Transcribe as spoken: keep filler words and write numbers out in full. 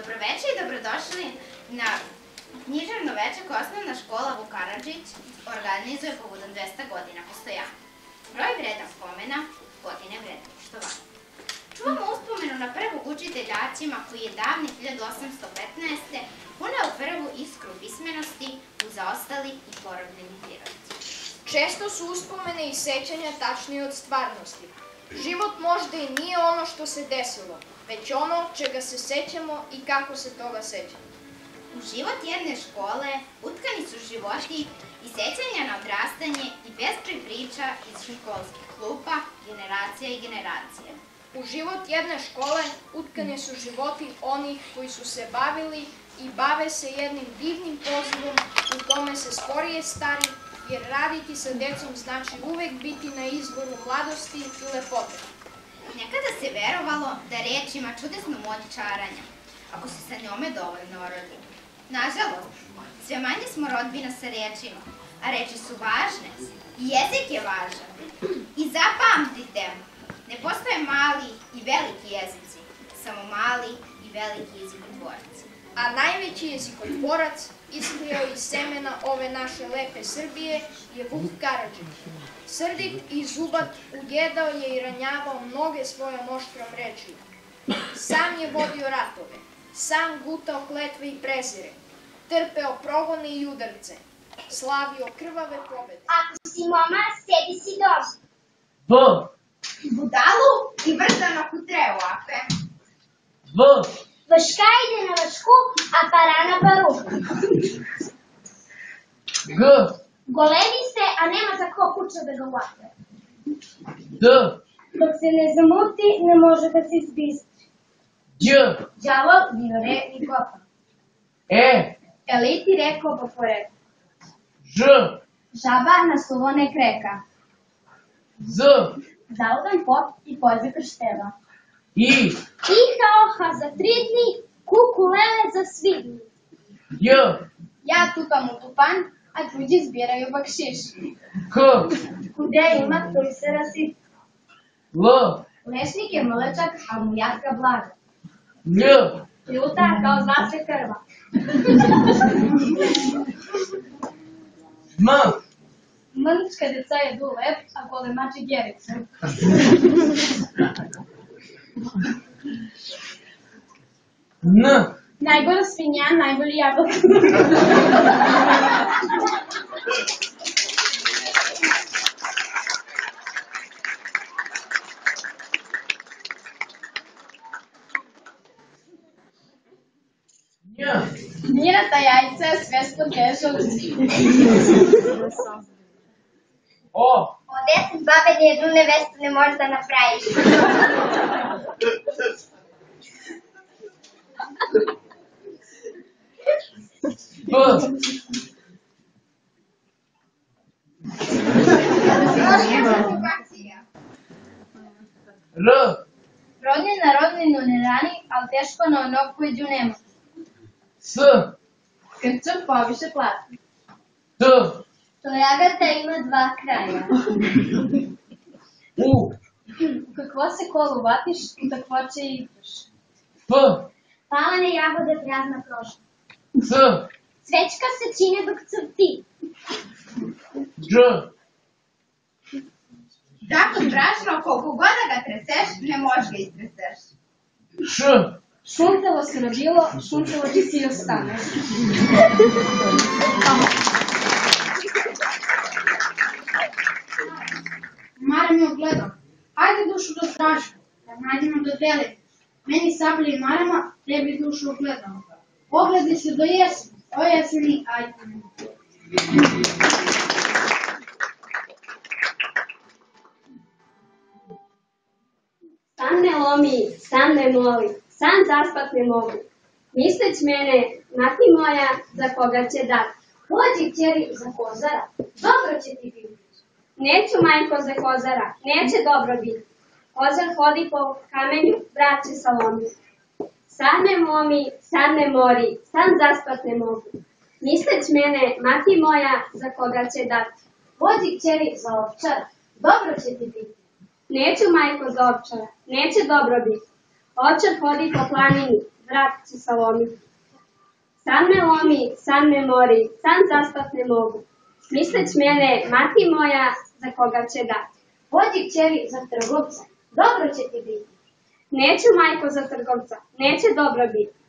Dobroveče i dobrodošli na književno veče koje osnovna škola Vuk Karadžić organizuje povodom dvesta godina postojanja. Broj vredan spomena, godine vredan poštovanja. Čuvamo uspomenu na prvog učitelja Aćima koji je davne hiljadu osamsto petnaeste. uneo prvu iskru pismenosti u zaostali i porobljeni prirodci. Često su uspomene i sećanja tačnije od stvarnosti. Život možda i nije ono što se desilo, već ono čega se sećamo i kako se toga sećamo. U život jedne škole utkani su životi i sećanja na odrastanje i bezbroj priča iz školskih klupa, generacija i generacije. U život jedne škole utkani su životi onih koji su se bavili i bave se jednim divnim pozivom u kome se sporije stari, jer raditi sa decom znači uvek biti na izvoru mladosti i lepote. Nekada se verovalo da reč ima čudesnu moć čaranja, ako se sa njome dovoljno rodi. Nažalost, sve manje smo rodbina sa rečima, a reči su važne i jezik je važan. I zapamtite, ne postoje mali i veliki jezici, samo mali i veliki jezikotvorci. A najveći jezikotvorac iskrio iz semena ove naše lepe Srbije je Vuk Karadžić. Srdit i zubat ujedao je i ranjavao mnoge svojom oštrom rečju. Sam je vodio ratove, sam gutao kletve i prezire, trpeo progone i udarce, slavio krvave pobede. Ako si moma, sedi si doma. B. Budalu i vrzano kutreo ape. V. Vaška ide na vašku, a para na paru. G. Golemi se, a nema za ko kuća da ga uvape. D. Dok se ne zamuti, ne može da se izbistri. Đ. Đavo, dinore i kopa. E. Eliti rekao po poredu. Ž. Žaba na suvo ne kreka. Z. Zaudan pop i pođe kršteva. I. Iha oha za tri dni, kuku lele za svi dni. J. Ja tupam u tupan, a tuđi zbiraju bakšiš. K. Kude ima, koji se rasiti. L. Lešnik je mlečak, a mu jatka blaga. Lj. Ljuta kao zna se krva. M. Mrčka deca jedu lep, a golemači gericu. N. Najgora svinja, najbolji jablok. Nj. Mirata jajce, sve sto teže u O. O deset babe ni jednu nevestu ne možeš da napraviš. B. R. Rodnje na rodninu ne rani, ali teško na onog koji dju nema. S. Krčom poviše plati. T. Tojagata ima dva kraja. U. U kakvo se kolo uvatiš, u takvo će i ideš. P. Palane jagode prazna prošla. C. Svečka se čine dok crti. Dž. Zakon brašno, koliko god da ga treseš, ne možeš ga istreseš. Š. Šuntelo se rodilo, šuntelo će si i ostane. Mare me ogledam. Ajde dušu do stražu, da nađemo do dele. Meni sablje i marama, tebi dušu ogledam. Ogledi se do jeseni, o jeseni, ajde. San ne lomi, san ne moli, san zaspat ne mogu. Misleć mene, mati moja, za koga će dati. Pođi, kćeri, za kozara, dobro će ti biti. Neću, majko, za kozara, neće dobro biti. Kozar hodi po kamenju, brat će salomiti. San ne momi, san ne mori, san zaspat ne mogu. Misleć mene, mati moja, za koga će dati. Pođi, kćeri, za ovčara, dobro će ti biti. Neću, majko, za ovčara, neće dobro biti. Očar hodi po planini, vrat će salomiti. San me lomi, san me mori, san zaspat ne mogu. Misleć mene, mati moja, za koga će dati. Pođi kćeri za trgovca, dobro će ti biti. Neću majko za trgovca, neće dobro biti.